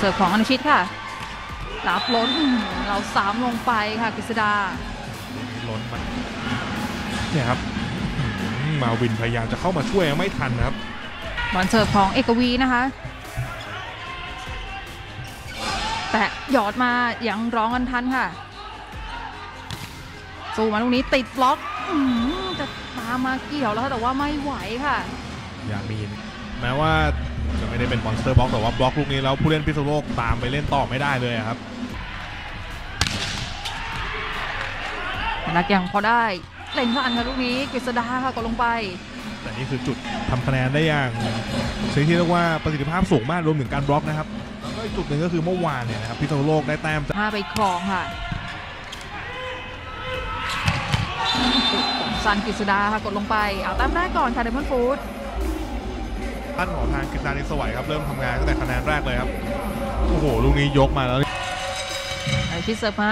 สิร์ฟของอนุชิตค่ะรับล้นเรา3ลงไปค่ะกฤษดาล้นมันเนี่ยครับมาวินพยายามจะเข้ามาช่วยไม่ทันครับบอลเสิร์ฟของเอกวีนะคะแต่หยอดมายังร้องกันทันค่ะสู้มาลูกนี้ติดบล็อกจะตามมาเกี่ยวแล้วแต่ว่าไม่ไหวค่ะอย่ามีแม้ว่าจะไม่ได้เป็นมอนสเตอร์บล็อกแต่ว่าบล็อกลูกนี้แล้วผู้เล่นพิษณุโลกตามไปเล่นต่อไม่ได้เลยครับนักยังพอได้เล่นทันค่ะลูกนี้กฤษดาค่ะกดลงไปแต่นี่คือจุดทำคะแนนได้อย่างสิ่งที่เรียกว่าประสิทธิภาพสูงมากรวมถึงการบล็อกนะครับแล้วก็อีกจุดหนึ่งก็คือเมื่อวานเนี่ยนะครับพิษณุโลกได้แต้ม 5ไปครองค่ะซันกฤษดาค่ะกดลงไปเอาแต้มแรกก่อนค่ะเดมอนฟูดท่านของทางกฤษดานิสวัยครับเริ่มทำงานตั้งแต่คะแนนแรกเลยครับโอ้โหลูกนี้ยกมาแล้วไอชิเซอร์มา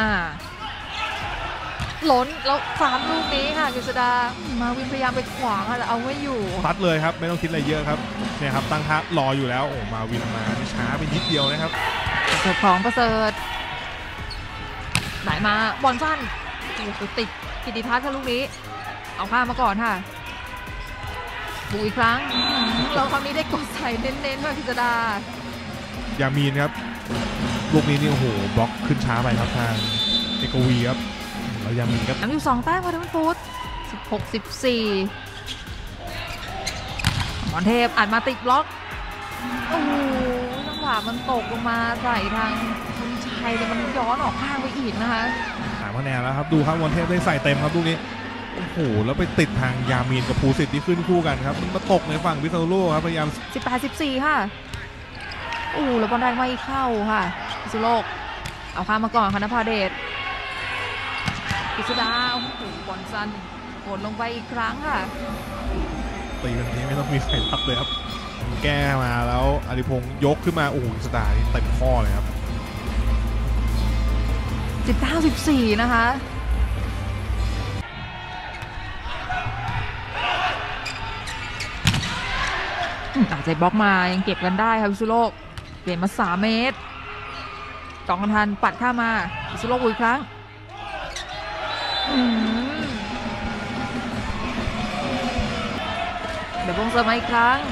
ล้นแล้ว3ลูกนี้ค่ะกฤษดามาวินพยายามไปขวางค่ะแต่เอาไม่อยู่พัดเลยครับไม่ต้องคิดอะไรเยอะครับเนี่ยครับตั้งท่ารออยู่แล้วโอ้มาวินมาช้าไปนิดเดียวนะครับเสิร์ฟของประเสริฐไหนมาบอลสั้นติดกิติทัศน์ค่ะลูกนี้เอาข้ามมาก่อนค่ะบุกอีกครั้งเราคราวนี้ได้กดใส่เน้นๆค่ะกฤษดายามีนครับลูกนี้นี่โอ้โหบล็อกขึ้นช้าไปครับทางเอกวีครับแล้วยามีนครับน้ำอยู่2แต้มค่ะทุกคนฟูด16-14หมอนเทพอ่านมาติดบล็อกโอ้โหจังหวะมันตกลงมาใส่ทางคุณชัยแต่มันย้อนออกข้างไปอีกนะคะ 3 คะแนนแล้วครับดูครับหมอนเทพได้ใส่เต็มครับลูกนี้โอ้โหแล้วไปติดทางยามีนกับภูสิทธิ์ที่ขึ้นคู่กันครับมันมาตกในฝั่งพิษณุโลกครับพยายาม 18-14ค่ะโอ้แล้วบอลแรงไม่เข้าค่ะพิษณุโลกเอาข้ามมาก่อนค่ะนภาเดชกฤษดาโอ้โหบอลสั้นกดลงไปอีกครั้งค่ะตีแบบนี้ไม่ต้องมีใครรับเลยครับแก้มาแล้วอดิพงศ์ยกขึ้นมาโอ้โหกฤษดานี่เต็มข้อเลยครับ 19-14นะคะตัดใจบล็อกมายังเก็บกันได้ค่ะพิษณุโลกเปลี่ยนมา3 เมตรกองกันทันปัดข้ามาพิษณุโลกอีกครั้งเดี๋ยววงเสริมมาอีกครั้ง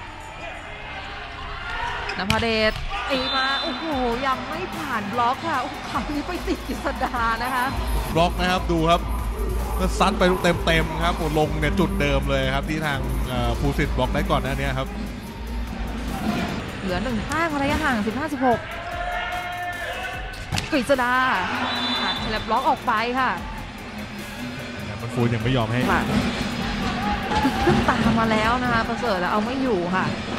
นภาเดชตีมาโอ้โหยังไม่ผ่านบล็อกค่ะโอ้โหคราวนี้ไปติดกฤษดานะคะบล็อกนะครับดูครับก็ซัดไปเต็มครับลงเนี่ยจุดเดิมเลยครับที่ทางภูสิทธิ์บล็อกได้ก่อนหน้านี้ครับเหลือ1 แต้มระยะห่าง15-16กฤษดาหักแฉลบบล็อกออกไปค่ะมันฟูยังไม่ยอมให้ขึ้นตามมาแล้วนะคะประเสริฐเอาไม่อยู่ค่ะ